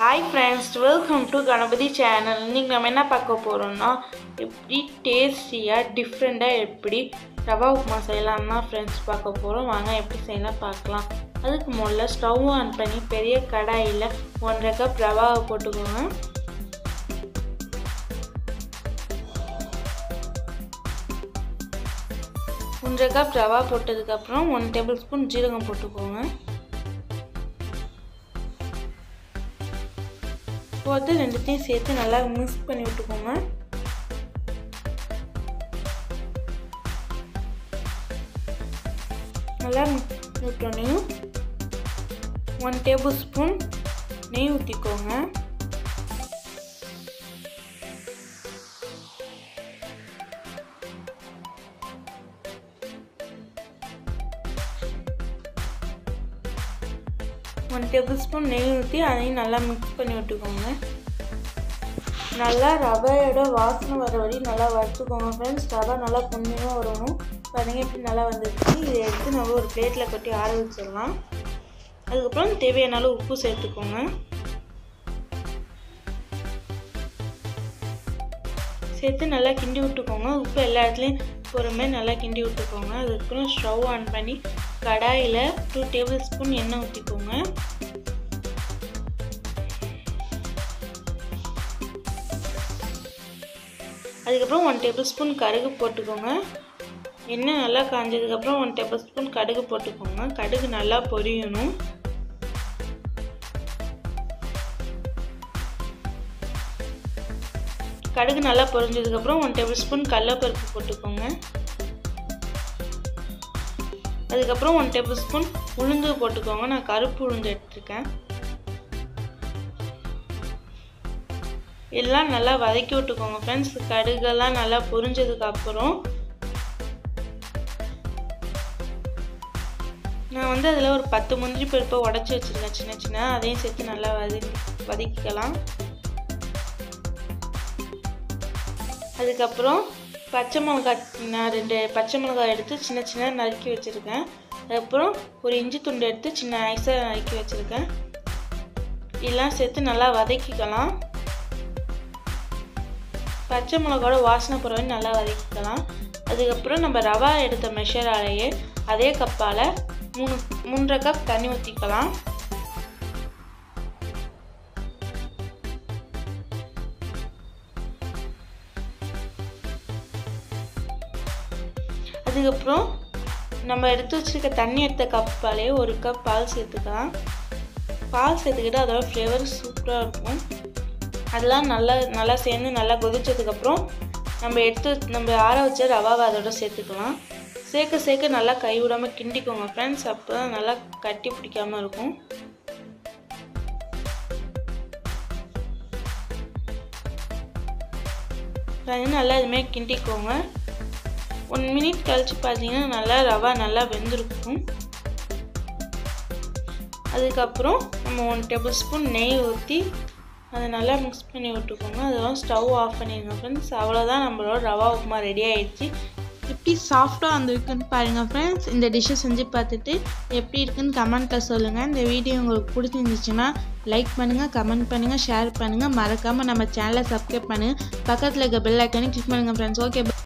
Hi friends, welcome to Ganapati channel. இன்னைக்கு நம்ம என்ன பார்க்க போறோம்னா எப்படி டேஸ்டியா டிஃபரெண்டா எப்படி ரவா உப்புமா செய்யலாம்னா फ्रेंड्स பார்க்க போறோம். வாங்க எப்படி செய்யலாம் பார்க்கலாம். அதுக்கு முதல்ல ஸ்டவ் ஆன் பண்ணி பெரிய கடாயில 1.5 கப் ரவாவை போட்டுக்கோங்க. ஒன்றரை கப் ரவா போட்டதுக்கு அப்புறம் 1 டேபிள்ஸ்பூன் ஜீரகம் போட்டுக்கோங்க. போட்டு ரெண்டுத்தையும் சேர்த்து நல்லா மிக்ஸ் பண்ணி விட்டுக்கோங்க. நல்லா மிக்ஸ் விட்டோனையும் 1 டேபிள்ஸ்பூன் நெய் ஊற்றிக்கோங்க. ஒன் டேபிள்ஸ்பூன் நெய் ஊற்றி அதையும் நல்லா மிக்ஸ் பண்ணி விட்டுக்கோங்க. நல்லா ரவையோட வாசனை வர வரை நல்லா வறுத்துக்கோங்க ஃப்ரெண்ட்ஸ். ரவை நல்லா பொன்னியாக வரணும். பாருங்கள் எப்படி நல்லா வந்துருச்சு. இதை எடுத்து நம்ம ஒரு பிளேட்டில் கொட்டி ஆற வச்சிடலாம். அதுக்கப்புறம் தேவையான அளவு உப்பு சேர்த்துக்கோங்க. சேர்த்து நல்லா கிண்டி விட்டுக்கோங்க. உப்பு எல்லா இடத்துலையும் போகிற மாதிரி நல்லா கிண்டி விட்டுக்கோங்க. அதுக்கப்புறம் ஸ்டவ் ஆன் பண்ணி கடாயில் 2 டேபிள்ஸ்பூன் எண்ணெய் ஊற்றிக்கோங்க. அதுக்கப்புறம் 1 டேபிள்ஸ்பூன் கடுகு போட்டுக்கோங்க. எண்ணெய் நல்லா காஞ்சதுக்கப்புறம் 1 டேபிள்ஸ்பூன் கடுகு போட்டுக்கோங்க. கடுகு நல்லா பொரியணும். கடுகு நல்லா பொரிஞ்சதுக்கப்புறம் 1 டேபிள்ஸ்பூன் கடலைப்பருப்பு போட்டுக்கோங்க. அதுக்கப்புறம் 1 டேபிள்ஸ்பூன் உளுந்து போட்டுக்கோங்க. நான் கருப்பு உளுந்து எடுத்துருக்கேன். எல்லாம் நல்லா வதக்கி விட்டுக்கோங்க ஃப்ரெண்ட்ஸ். கடுகெல்லாம் நல்லா பொரிஞ்சதுக்கப்புறம் நான் அதில் ஒரு 10 முந்திரி பருப்பை உடச்சி வச்சுருக்கேன் சின்ன சின்ன. அதையும் சேர்த்து நல்லா வதக்கிக்கலாம். அதுக்கப்புறம் பச்சை மிளகாய், நான் 2 பச்சை மிளகாய் எடுத்து சின்ன சின்ன நறுக்கி வச்சுருக்கேன். அதுக்கப்புறம் ஒரு இஞ்சி துண்டு எடுத்து சின்ன ஐஸாக நறுக்கி வச்சுருக்கேன். இதெல்லாம் சேர்த்து நல்லா வதக்கிக்கலாம். பச்சை மிளகாயோட வாசனை போகிற நல்லா வதக்கிக்கலாம். அதுக்கப்புறம் நம்ம ரவா எடுத்த மெஷராலேயே அதே கப்பால் 3.5 கப் தண்ணி ஊற்றிக்கலாம். அதுக்கப்புறம் நம்ம எடுத்து வச்சுருக்க தண்ணி எடுத்த கப்பாலே 1 கப் பால் சேர்த்துக்கலாம். பால் சேர்த்துக்கிட்டு அதோட ஃப்ளேவர் சூப்பராக இருக்கும். அதெல்லாம் நல்லா சேர்ந்து நல்லா கொதிச்சதுக்கப்புறம் நம்ம ஆற வச்ச ரவாவை அதோட சேர்த்துக்கலாம். சேர்க்க நல்லா கை விடாமல் கிண்டிக்கோங்க ஃப்ரெண்ட்ஸ். அப்போ தான் நல்லா கட்டி பிடிக்காமல் இருக்கும். நல்லா இதுமாதிரி கிண்டிக்கோங்க. 1 மினிட் கழிச்சு பார்த்தீங்கன்னா நல்லா ரவா நல்லா வெந்திருக்கும். அதுக்கப்புறம் நம்ம 1 டேபிள்ஸ்பூன் நெய் ஊற்றி அதை நல்லா மிக்ஸ் பண்ணி விட்டுக்கோங்க. அதெல்லாம் ஸ்டவ் ஆஃப் பண்ணிடுங்க ஃப்ரெண்ட்ஸ். அவ்வளோதான், நம்மளோட ரவா உப்புமா ரெடி ஆகிடுச்சு. எப்படி சாஃப்டாக வந்துருக்குன்னு பாருங்கள் ஃப்ரெண்ட்ஸ். இந்த டிஷ்ஷை செஞ்சு பார்த்துட்டு எப்படி இருக்குன்னு கமெண்ட்டில் சொல்லுங்கள். இந்த வீடியோ உங்களுக்கு பிடிச்சிருந்துச்சுன்னா லைக் பண்ணுங்கள், கமெண்ட் பண்ணுங்கள், ஷேர் பண்ணுங்கள். மறக்காமல் நம்ம சேனலை சப்ஸ்கிரைப் பண்ணுங்கள். பக்கத்தில் இருக்க பெல் ஐக்கானை கிளிக் பண்ணுங்கள் ஃப்ரெண்ட்ஸ். ஓகே.